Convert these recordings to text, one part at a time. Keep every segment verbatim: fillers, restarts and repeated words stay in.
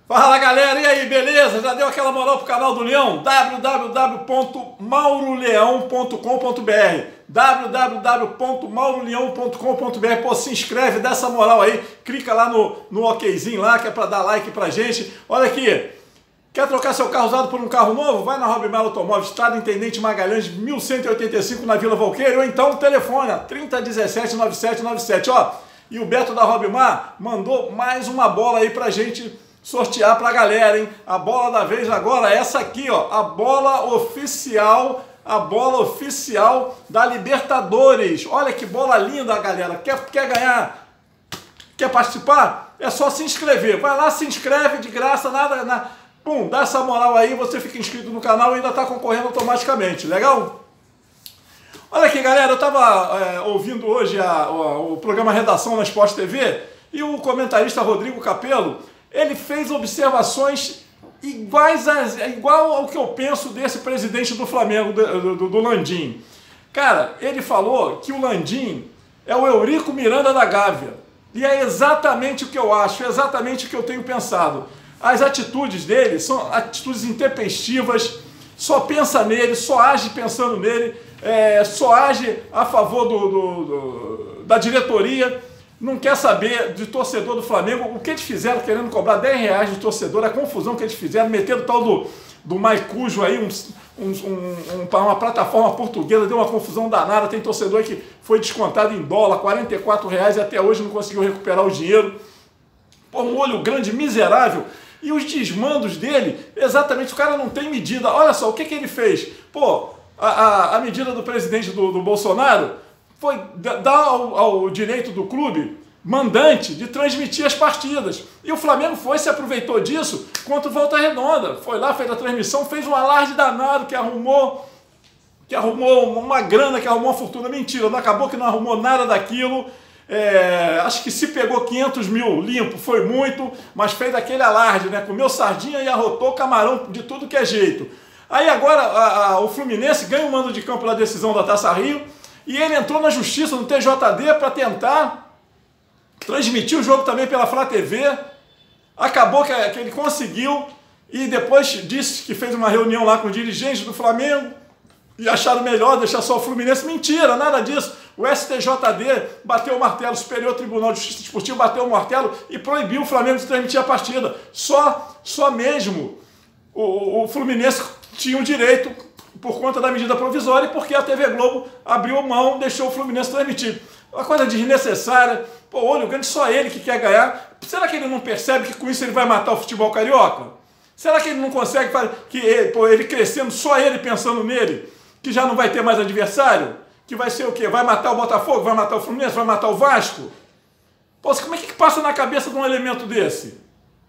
Fala galera, e aí, beleza? Já deu aquela moral pro canal do Leão? w w w ponto mauro leão ponto com ponto b r w w w ponto mauro leão ponto com ponto b r. Pô, se inscreve, dá essa moral aí, clica lá no, no okzinho lá, que é pra dar like pra gente. Olha aqui, quer trocar seu carro usado por um carro novo? Vai na Rob Melo Automóveis, Estrada Intendente Magalhães, mil cento e oitenta e cinco na Vila Valqueira, ou então telefone trinta dezessete noventa e sete noventa e sete, ó. E o Beto da Robmar mandou mais uma bola aí pra gente sortear pra galera, hein? A bola da vez agora é essa aqui, ó, a bola oficial, a bola oficial da Libertadores. Olha que bola linda, galera. Quer, quer ganhar? Quer participar? É só se inscrever. Vai lá, se inscreve de graça, nada, nada. Pum, dá essa moral aí, você fica inscrito no canal e ainda tá concorrendo automaticamente, legal? Olha aqui, galera, eu tava é, ouvindo hoje a, a, o programa Redação na Sport T V e o comentarista Rodrigo Capello, ele fez observações iguais a, igual ao que eu penso desse presidente do Flamengo, do, do, do Landim. Cara, ele falou que o Landim é o Eurico Miranda da Gávea. E é exatamente o que eu acho, é exatamente o que eu tenho pensado. As atitudes dele são atitudes intempestivas, só pensa nele, só age pensando nele, é, só age a favor do, do, do, da diretoria. Não quer saber de torcedor do Flamengo. O que eles fizeram querendo cobrar dez reais de torcedor, a confusão que eles fizeram, metendo o tal do, do Maicujo aí, um, um, um, uma plataforma portuguesa, deu uma confusão danada. Tem torcedor que foi descontado em dólar, quarenta e quatro reais, e até hoje não conseguiu recuperar o dinheiro. Pô, um olho grande, miserável. E os desmandos dele, exatamente, o cara não tem medida. Olha só, o que, que ele fez? Pô, a, a, a medida do presidente do, do Bolsonaro foi dar ao, ao direito do clube mandante de transmitir as partidas. E o Flamengo foi, se aproveitou disso contra o Volta Redonda. Foi lá, fez a transmissão, fez um alarde danado, que arrumou, que arrumou uma grana, que arrumou uma fortuna. Mentira, não acabou que não arrumou nada daquilo. É, acho que se pegou quinhentos mil limpo, foi muito, mas fez aquele alarde, né? Comeu sardinha e arrotou camarão de tudo que é jeito. Aí agora a, a, o Fluminense ganha o mando de campo da decisão da Taça Rio, e ele entrou na justiça, no T J D, para tentar transmitir o jogo também pela Flá T V. Acabou que, que ele conseguiu, e depois disse que fez uma reunião lá com os dirigentes do Flamengo, e acharam melhor deixar só o Fluminense. Mentira, nada disso. O S T J D bateu o martelo, o Superior Tribunal de Justiça Desportiva bateu o martelo e proibiu o Flamengo de transmitir a partida. Só, só mesmo o, o Fluminense tinha o direito por conta da medida provisória e porque a T V Globo abriu mão, deixou o Fluminense transmitir. Uma coisa desnecessária. Pô, olho grande, só ele que quer ganhar. Será que ele não percebe que com isso ele vai matar o futebol carioca? Será que ele não consegue fazer, que ele, pô, ele crescendo, só ele pensando nele, que já não vai ter mais adversário? Que vai ser o quê? Vai matar o Botafogo? Vai matar o Fluminense? Vai matar o Vasco? Pô, como é que passa na cabeça de um elemento desse?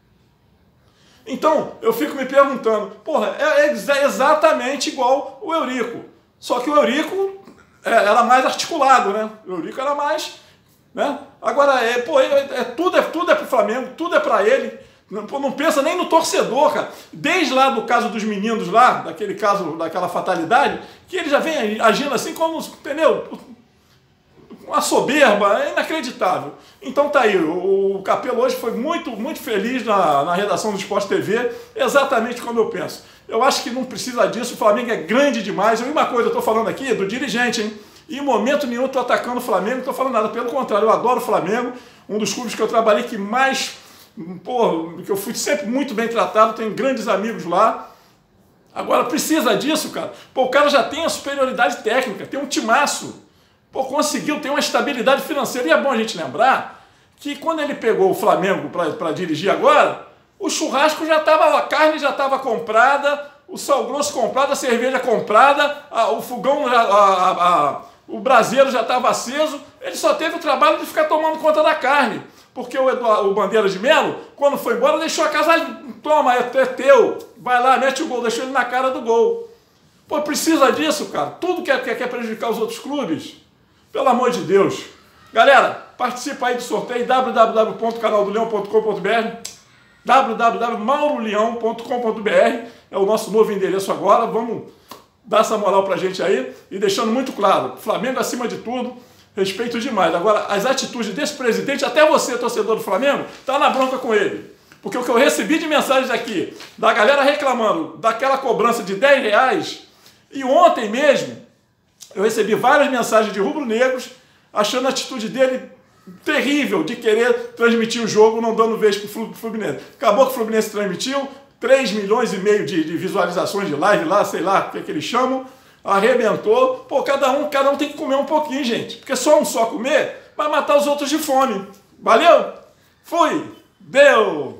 Então, eu fico me perguntando, porra, é, é exatamente igual o Eurico. Só que o Eurico é, era mais articulado, né? O Eurico era mais, né? Agora, é, pô, é, é, tudo, é, tudo é pro Flamengo, tudo é pra ele. Não, pô, não pensa nem no torcedor, cara. Desde lá do caso dos meninos lá, daquele caso, daquela fatalidade, que ele já vem agindo assim como, entendeu? Uma soberba, é inacreditável. Então tá aí, o Capello hoje foi muito, muito feliz na, na redação do Sport T V, exatamente como eu penso. Eu acho que não precisa disso, o Flamengo é grande demais. E uma coisa, eu tô falando aqui do dirigente, hein? Em momento nenhum eu tô atacando o Flamengo, não tô falando nada, pelo contrário, eu adoro o Flamengo, um dos clubes que eu trabalhei que mais, pô, que eu fui sempre muito bem tratado, tenho grandes amigos lá. Agora, precisa disso, cara? Pô, o cara já tem a superioridade técnica, tem um timaço. Pô, conseguiu ter uma estabilidade financeira. E é bom a gente lembrar que quando ele pegou o Flamengo para dirigir agora, o churrasco já estava, a carne já estava comprada, o sal grosso comprado, a cerveja comprada, a, o fogão, a, a, a, o braseiro já estava aceso. Ele só teve o trabalho de ficar tomando conta da carne. Porque o, Eduardo, o Bandeira de Melo, quando foi embora, deixou a casa, toma, é, é teu, vai lá, mete o gol, deixou ele na cara do gol. Pô, precisa disso, cara. Tudo que quer, quer prejudicar os outros clubes. Pelo amor de Deus. Galera, participa aí do sorteio w w w ponto canal do leão ponto com ponto b r w w w ponto mauro leão ponto com ponto b r é o nosso novo endereço agora. Vamos dar essa moral pra gente aí e deixando muito claro, Flamengo acima de tudo, respeito demais. Agora, as atitudes desse presidente, até você, torcedor do Flamengo, tá na bronca com ele. Porque o que eu recebi de mensagens aqui, da galera reclamando daquela cobrança de dez reais, e ontem mesmo, eu recebi várias mensagens de rubro-negros, achando a atitude dele terrível, de querer transmitir o jogo, não dando vez para o Fluminense. Acabou que o Fluminense transmitiu, três milhões e meio de, de visualizações de live lá, sei lá o que, é que eles chamam, arrebentou. Pô, cada um, cada um tem que comer um pouquinho, gente, porque só um só comer vai matar os outros de fome. Valeu? Fui! Deu!